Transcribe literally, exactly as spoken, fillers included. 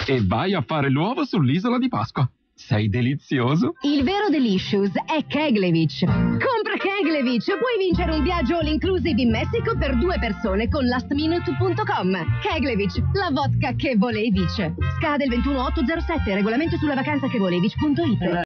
e vai a fare l'uovo sull'isola di Pasqua. Sei delizioso. Il vero Delicious è Keglevich. Compra Keglevich, puoi vincere un viaggio all inclusive in Messico per due persone con last minute punto com. Keglevich, la vodka che volevi. Scade il ventuno otto zero sette, regolamento sulla vacanza che volevi punto it.